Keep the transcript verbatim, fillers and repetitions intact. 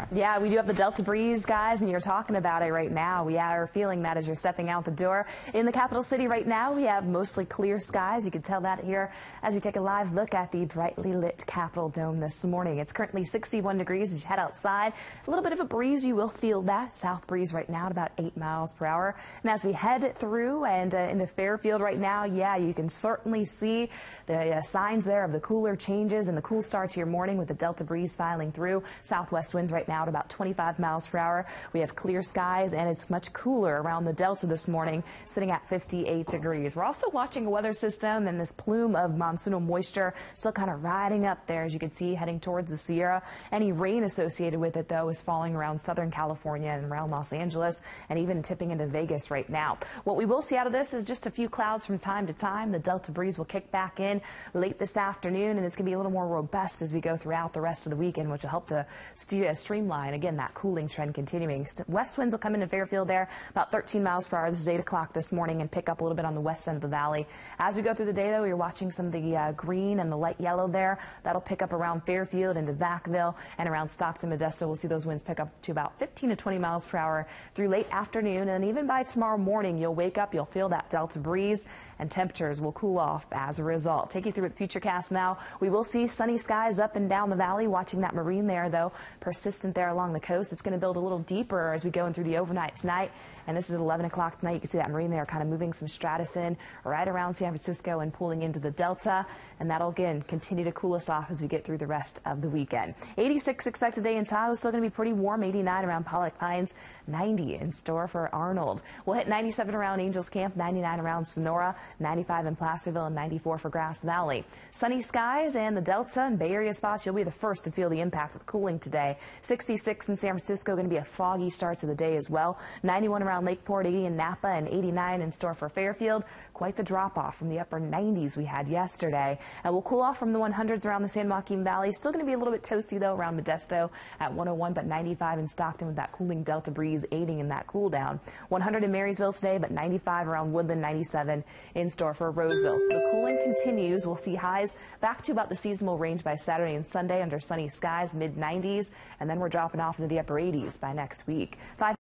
Yeah, we do have the Delta breeze, guys, and you're talking about it right now. We are feeling that as you're stepping out the door. In the capital city right now, we have mostly clear skies. You can tell that here as we take a live look at the brightly lit Capitol Dome this morning. It's currently sixty-one degrees as you head outside. A little bit of a breeze, you will feel that. South breeze right now at about eight miles per hour. And as we head through and uh, into Fairfield right now, yeah, you can certainly see the uh, signs there of the cooler changes and the cool start to your morning with the Delta breeze filing through. Southwest winds right now at about twenty-five miles per hour. We have clear skies and it's much cooler around the Delta this morning, sitting at fifty-eight degrees. We're also watching a weather system and this plume of monsoonal moisture still kind of riding up there, as you can see, heading towards the Sierra. Any rain associated with it, though, is falling around Southern California and around Los Angeles and even tipping into Vegas right now. What we will see out of this is just a few clouds from time to time. The Delta breeze will kick back in late this afternoon, and it's going to be a little more robust as we go throughout the rest of the weekend, which will help to st streamline, again, that cooling trend continuing. West winds will come into Fairfield there about thirteen miles per hour. This is eight o'clock this morning, and pick up a little bit on the west end of the valley. As we go through the day, though, you're watching some of the uh, green and the light yellow there. That'll pick up around Fairfield into Vacaville and around Stockton, Modesto. We'll see those winds pick up to about fifteen to twenty miles per hour through late afternoon, and even by tomorrow morning, you'll wake up, you'll feel that Delta breeze, and temperatures will cool off as a result. Take you through with Futurecast now. We will see sunny skies up and down the valley. Watching that marine there, though, persistent there along the coast. It's going to build a little deeper as we go in through the overnight tonight. And this is eleven o'clock tonight. You can see that marine there kind of moving some stratus in right around San Francisco and pulling into the Delta. And that'll, again, continue to cool us off as we get through the rest of the weekend. eighty-six expected today in Tahoe. Still going to be pretty warm. eighty-nine around Pollock Pines. ninety in store for Arnold. We'll hit ninety-seven around Angels Camp. ninety-nine around Sonora. ninety-five in Placerville. And ninety-four for Grass Valley. Sunny skies and the Delta and Bay Area spots. You'll be the first to feel the impact of the cooling today. sixty-six in San Francisco. Going to be a foggy start to the day as well. ninety-one around Lakeport. eighty in Napa. And eighty-nine in store for Fairfield. Quite the drop off from the upper nineties we had yesterday. And we'll cool off from the one hundreds around the San Joaquin Valley. Still going to be a little bit toasty, though, around Modesto at one oh one, but ninety-five in Stockton with that cooling Delta breeze aiding in that cool down. one hundred in Marysville today, but ninety-five around Woodland, ninety-seven in store for Roseville. So the cooling continues. We'll see highs back to about the seasonal range by Saturday and Sunday under sunny skies, mid nineties, and then we're dropping off into the upper eighties by next week. Five